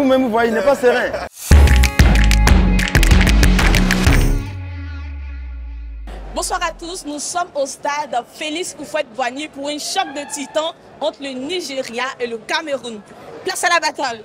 Vous-même, vous voyez, il n'est pas serein. Bonsoir à tous, nous sommes au stade Félix Houphouët-Boigny pour un choc de titans entre le Nigeria et le Cameroun. Place à la bataille.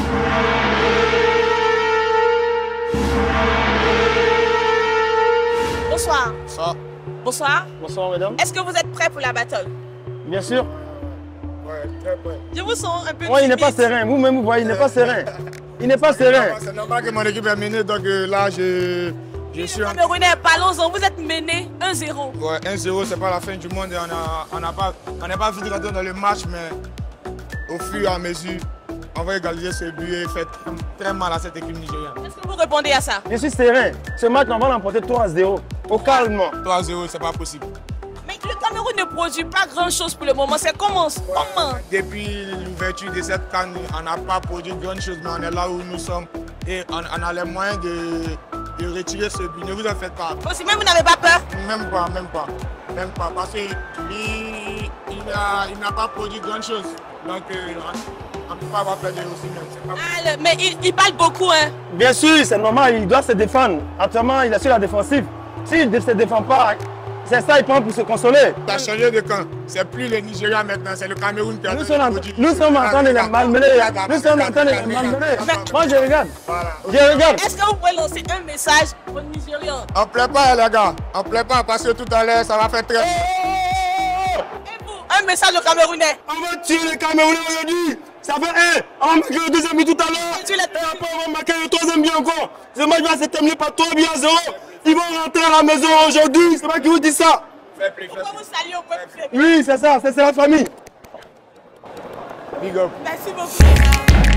Bonsoir. Bonsoir. Bonsoir. Bonsoir, mesdames. Est-ce que vous êtes prêts pour la bataille? Bien sûr. Ouais, très prêt. Je vous sens un peu Oui, il n'est pas timide. serein. Vous-même, vous voyez, il n'est pas serein. Il n'est pas serein. C'est normal que mon équipe est menée, donc là, je suis en... Camerounais, parlons-en, vous êtes mené 1-0. Ouais, 1-0, c'est pas la fin du monde et on n'est pas vite rentré dans le match, mais au fur et à mesure, on va égaliser ce but et faire très mal à cette équipe nigériane. Est-ce que vous répondez à ça? Je suis serein. Ce match, on va l'emporter 3-0. Au calme. 3-0, c'est pas possible. Mais le Cameroun ne produit pas grand-chose pour le moment. C'est comment? Depuis l'ouverture de cette canne, on n'a pas produit grand chose, mais on est là où nous sommes et on a les moyens de retirer ce but. Ne vous en faites pas. Aussi, même vous n'avez pas peur? Même pas, parce qu'il n'a pas produit grand chose. Donc, on ne peut pas avoir perdu aussi même. Ah, mais il parle beaucoup, hein? Bien sûr, c'est normal, il doit se défendre. Actuellement, il est sur la défensive. S'il ne se défend pas, c'est ça, il prend pour se consoler. Ça a changé de camp. C'est plus le Nigeria maintenant, c'est le Cameroun qui a Nous sommes en train de les malmener. Nous sommes en train de les malmener. Moi, je regarde. Voilà. Je regarde. Est-ce que vous pouvez lancer un message aux Nigérians? On ne plaît pas les gars, on ne plaît pas parce que tout à l'heure ça va faire très... Et vous, un message aux Camerounais? On va tuer les Camerounais aujourd'hui. Ça fait on va marquer le deuxième but tout à l'heure. Tu l'as Et après, on va marquer le troisième but encore. Ce match va se terminer par 3 buts à 0. Ils vont rentrer à la maison aujourd'hui. C'est moi qui vous dis ça. Pourquoi vous saluez au peuple? Oui, c'est ça. C'est la famille. Big up. Merci beaucoup.